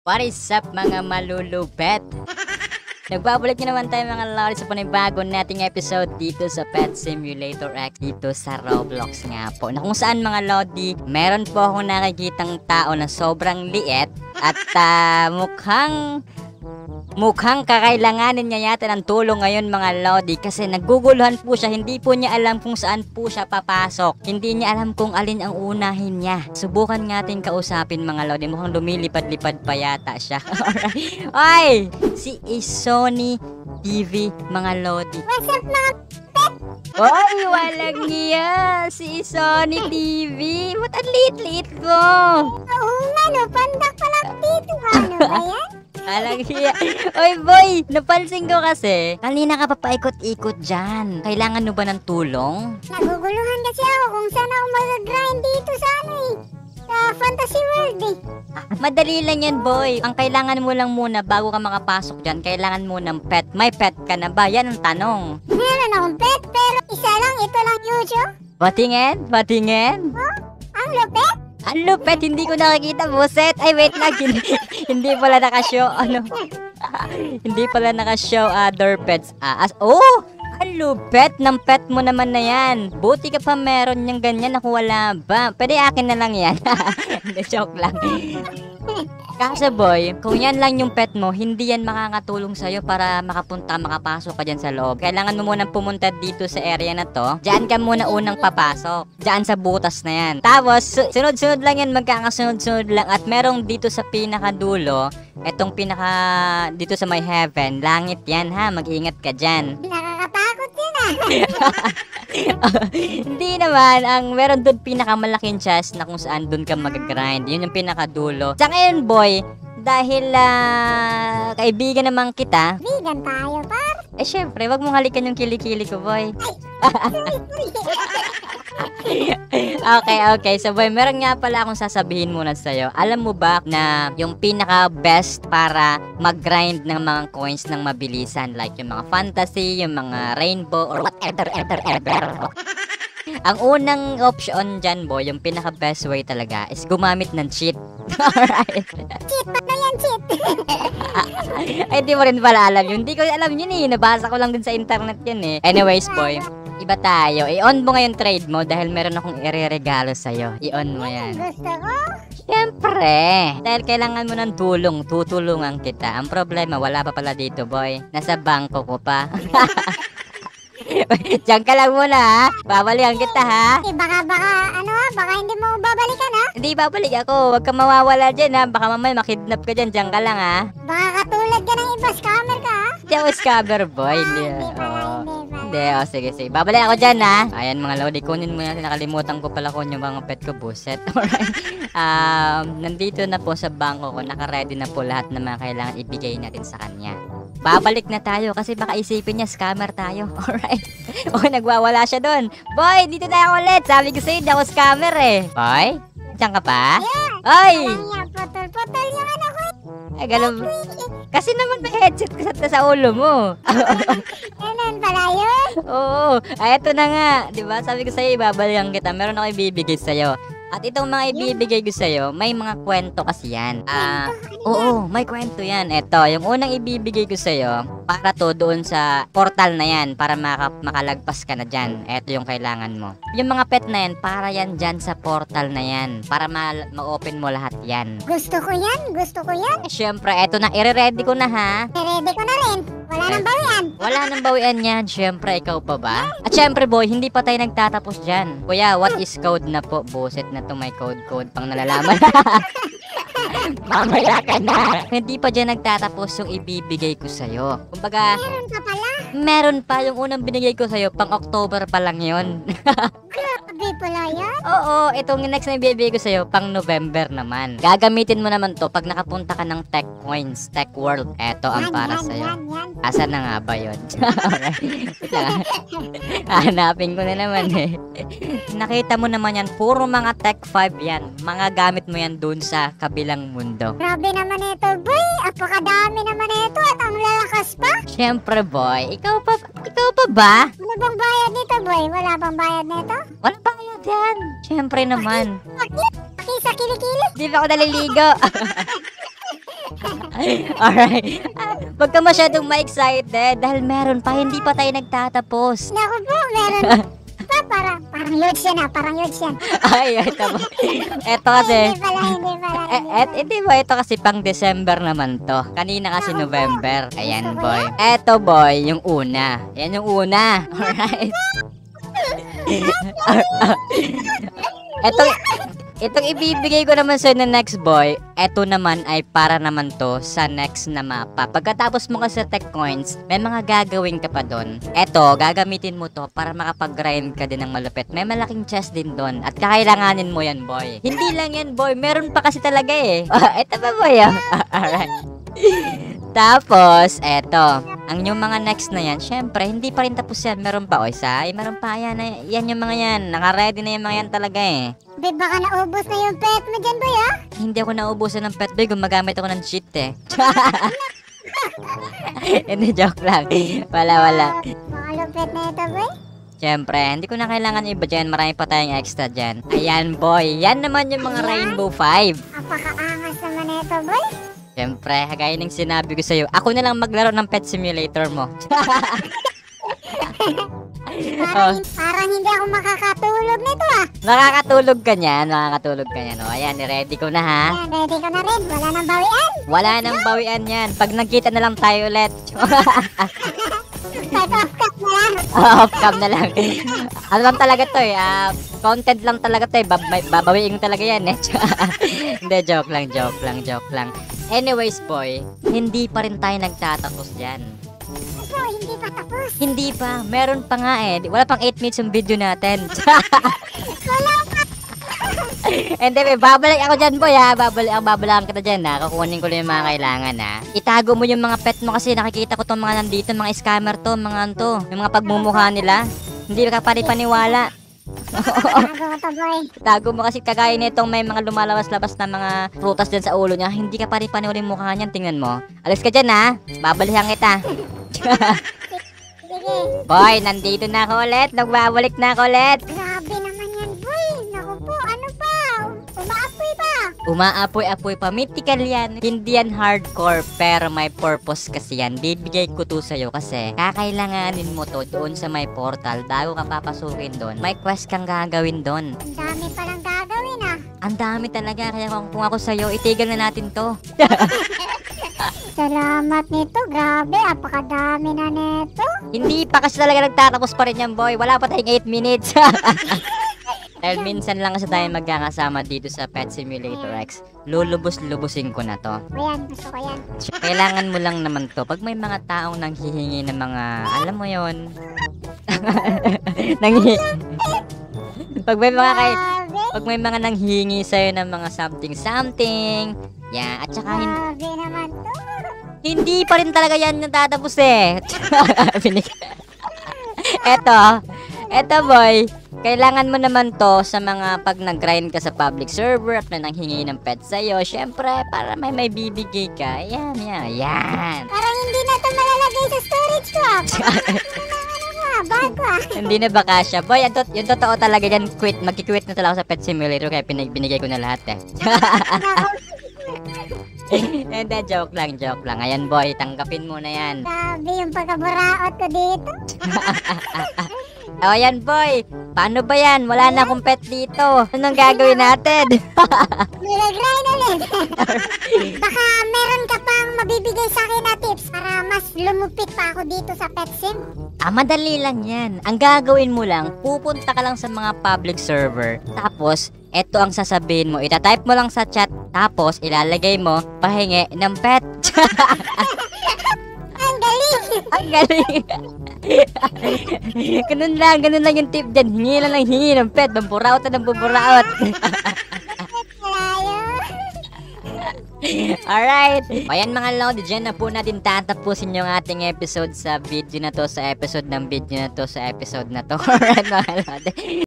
What is up mga malulupet? Nagbabalik na naman tayo mga lord sa panibago nating episode dito sa Pet Simulator X dito sa Roblox nga po. Na kung saan mga lodi, meron po akong nakikitang tao na sobrang liit at mukhang kakailanganin niya yata ng tulong ngayon mga lodi kasi naguguluhan po siya, hindi po niya alam kung saan po siya papasok. Hindi niya alam kung alin ang unahin niya. Subukan natin kausapin mga lodi, mukhang lumilipad-lipad pa yata siya. Ay! Si Isoni TV mga lodi. What's up mga pet? Oy! Walang niya! Si Isoni TV! Ba't ang liit-liit ko? Oo nga no, pandak pa lang dito. Ano ba yan? Alang hiya. Oy boy, napansin ko kasi, kanina ka pa paikot-ikot dyan. Kailangan mo ba ng tulong? Naguguluhan kasi ako kung saan ako mag-grind dito sa sa Fantasy World eh. Madali lang yan boy. Ang kailangan mo lang muna bago ka makapasok dyan, kailangan mo ng pet. May pet ka na ba? Yan ang tanong. Meron akong pet pero isa lang, ito lang Yujo. Patingin? Patingin? Oh, ang lupet? Ang lupet, hindi ko nakikita, buset. Ay, wait lang. Hindi pala nakashow, hindi pala nakashow other pets. Oh! Ang lupet ng pet mo naman na yan. Buti ka pa meron niyang ganyan, naku wala ba? Pwede akin na lang yan. Hindi, joke lang. Kasi boy, kung yan lang yung pet mo, hindi yan makakatulong sa'yo para makapasok ka dyan sa loob. Kailangan mo munang pumunta dito sa area na to. Diyan ka muna unang papasok. Diyan sa butas na yan. Tapos, sunod-sunod lang yan, magkakasunod-sunod lang. At merong dito sa pinakadulo, etong dito sa may heaven, langit yan ha, mag-ingat ka dyan. Nakakatakot yun ah. Hindi naman, ang meron doon pinakamalaking chest na kung saan doon ka mag-grind. Yun yung pinakadulo. Sa ngayon boy, dahil kaibigan naman kita. Vegan tayo par. Eh syempre, wag mong halikan yung kilikili ko boy. Okay. So boy, meron nga pala akong sasabihin muna sa'yo. Alam mo ba na yung pinaka-best para mag-grind ng mga coins ng mabilisan, like yung mga fantasy, yung mga rainbow, or whatever. Ang unang option dyan boy, yung pinaka-best way talaga is gumamit ng cheat. Alright. Cheat, ano yan cheat? Ay, di mo rin pala alam yun. Hindi ko alam yun eh. Nabasa ko lang din sa internet yun eh. Anyways boy, iba tayo. I-on mo ngayon trade mo dahil meron akong ireregalo sa'yo. I-on mo yan. Gusto ko? Siyempre. Dahil kailangan mo ng tulong, tutulungan kita. Ang problema, wala pa pala dito boy. Nasa bangko ko pa. Diyan ka lang muna ha. Babalikan kita ha. Eh, baka hindi mo babalikan ha? Hindi babalik ako. Huwag ka mawawala dyan ha. Baka mamaya makidnap ka dyan. Diyan ka lang ha. Baka katulad ka ng iba, scammer ka ha? Hindi ako scammer boy. Hindi. Hindi. Sige. Babalik ako dyan ha. Ayan mga lodi. Kunin mo yan. Nakalimutan ko pala kung yung mga pet ko. Buset. Alright. Nandito na po sa bangko ko. Naka-ready na po lahat ng mga kailangan ibigay natin sa kanya. Babalik na tayo kasi baka isipin niya scammer tayo. Alright. Nagwawala siya doon. Boy, dito tayo ulit. Sabi ko sa'yo, di ako scammer eh. Boy, diyan ka pa? Ay! Putol yung ano ko. Ay, ganun. Kasi naman may headset ka sa ulo mo. Ganun pala yun? Oo. Ay, eto na nga. Diba? Sabi ko sa'yo, ibabalikan kita. Meron ako ibibigay sa'yo. At itong mga ibibigay ko sa'yo, may mga kwento kasi yan. Oo, may kwento yan. Eto, yung unang ibibigay ko sa'yo, para to doon sa portal na yan, para makalagpas ka na dyan. Eto yung kailangan mo. Yung mga pet na yan, para yan dyan sa portal na yan. Para ma-open mo lahat yan. Gusto ko yan. Eh, syempre, eto na, i-ready ko na ha. Ready ko na rin. Wala nang bawian. Wala nang bawian yan. Syempre, ikaw pa ba? At syempre boy, hindi pa tayo nagtatapos dyan. Kuya, what is code na po? Buset na to, may code pang nalalaman. Mamaya ka na. Hindi pa dyan nagtatapos yung ibibigay ko sa'yo. Kumbaga, Meron ka pala. meron pa yung unang binigay ko sa'yo, pang October pa lang yun. Grabe pala yan. Oo, itong next na ibibigay ko sa'yo, pang November naman. Gagamitin mo naman to pag nakapunta ka ng Tech Coins, Tech World. Eto ang para sa'yo. Yan. Asan na nga ba yun? Hanapin ko na naman eh. Nakita mo naman yan, puro mga Tech 5 yan. Mga gamit mo yan dun sa kabilang mundo. Grabe naman ito, boy. Apakadami naman ito at ang lalakas pa. Siyempre boy, ikaw pa ba? Ano bang bayad nito, boy? Wala bang bayad nito? Walang bayad yan. Siyempre naman. Bakit? Sa kilikili? Di ba ako naliligo? Alright. Huwag ka masyadong ma-excited dahil meron pa, hindi pa tayo nagtatapos. Naku po, meron pa. Parang huge yan parang huge yan. Ay, ito ba? Ito kasi, Hindi pala. hindi ba ito kasi pang December naman to. Kanina kasi November. Ayan, boy. Eto, boy, yung una. Yan yung una. Alright. Itong ibibigay ko naman sa'yo na next, boy, eto naman ay para naman to sa next na mapa. Pagkatapos mo kasi tech coins, may mga gagawin ka pa doon. Eto, gagamitin mo to para makapag-grind ka din ng malupit. May malaking chest din doon at kakailanganin mo yan, boy. Hindi lang yan, boy. Meron pa kasi talaga eh. Eto ba, boy? Alright. Tapos, eto, ang yung mga next na yan, syempre, hindi pa rin tapos yan. Meron pa, o isa, ay meron pa, yan yung mga yan. Naka-ready na yung mga yan talaga eh. Be, baka naubos na yung pet mo dyan, boy, ha? Hindi ako naubusan ng pet boy, gumagamit ako ng cheat eh. Hindi, joke lang. Wala. Mga lupit na ito, boy. Syempre, hindi ko na kailangan iba dyan. Marami pa tayong extra dyan. Ayan, boy. Yan naman yung mga Rainbow 5. Apakaangas naman na ito, boy. Siyempre, gaya ng sinabi ko sa'yo, ako na lang maglaro ng pet simulator mo. Parang hindi ako makakatulog nito, ah. Nakakatulog ka niyan. O, ayan, ready ko na ha. Ayan, ready ko na rin. Wala nang bawian. Wala nang bawian yan. Pag nagkita na lang tayo ulit. Start off cup na lang. Off cam na lang. Ano lang talaga to eh. Content lang talaga to eh. Babawiin ko talaga yan eh. Hindi, joke lang. Anyways, boy, hindi pa rin tayo nagtatapos dyan. Ito, hindi pa tapos. Hindi pa. Meron pa nga eh. Wala pang 8 minutes yung video natin. Wala pa. Hindi, babalik ako dyan, boy ha. Babalikan kita dyan ha. Kukunin ko lang yung mga kailangan ha. Itago mo yung mga pet mo kasi nakikita ko tong mga nandito, mga scammer to, mga anto. Yung mga pagmumukha nila. Hindi ka paniwala. Tago ko to, boy. Tago mo kasi kagaya nitong may mga lumalabas-labas na mga prutas dyan sa ulo niya. Hindi ka paniwala yung mukha niyan. Tingnan mo. Alis ka dyan ha. Babalikan kita. Sige. Boy, nandito na ako ulit. Nagbabalik na ako ulit. Grabe naman yan, boy. Naku po, ano pa? Umaapoy pa. Umaapoy-apoy pa. Mythical yan. Hindi yan hardcore pero may purpose kasi yan. Bibigay ko to sa'yo kasi kakailanganin mo to doon sa may portal. Bago ka papasukin doon, may quest kang gagawin doon. Ang dami palang gagawin, ah. Ang dami talaga. Kaya kung ako sa'yo, itigil na natin to. Salamat nito. Grabe, apakadami na nito. Hindi pa kasi talaga nagtatapos pa rin yan, boy. Wala pa tayong 8 minutes. Dahil minsan lang kasi tayo magkakasama dito sa Pet Simulator X. Lulubos-lubusin ko na to. Ayan, gusto ko yan. Kailangan mo lang naman to. Pag may mga taong nanghihingi ng mga, alam mo yon Grabe. Pag may mga nanghihingi sa'yo ng mga something, yan. At saka Grabe naman to. hindi pa rin talaga yan natatapos eh. Eto boy, kailangan mo naman to sa mga pag nag-grind ka sa public server at may nanghingi ng pet sa'yo. Syempre, para may bibigay ka. Yan. Parang hindi na to malalagay sa storage ko, ah. Bago, ah. Hindi na ba kasya? Boy, yung totoo talaga yan, magki-quit na talaga ako sa Pet Simulator kaya binigay ko na lahat eh. Hindi, joke lang. Ayan boy, tanggapin mo na yan. Grabe yung pagkaburaot ko dito. O ayan boy, paano ba yan? Wala na akong pet dito. Anong gagawin natin? Nilagray ulit. Baka meron ka pang mabibigay sa akin na tips para mas lumupit pa ako dito sa pet sim. Madali lang yan. Ang gagawin mo lang, pupunta ka lang sa mga public server. Tapos, eto ang sasabihin mo. Itatype mo lang sa chat. Tapos, ilalagay mo, pahingi ng pet. Ang galing. Ang galing. ganun lang yung tip dyan. Hingi ng pet. Bumburaot na ng bumburaot. Malayo. Alright. Ayan mga lodi, dyan na po natin tatapusin yung ating episode sa video na to, sa episode ng video na to, sa episode na to. Alright mga lodi.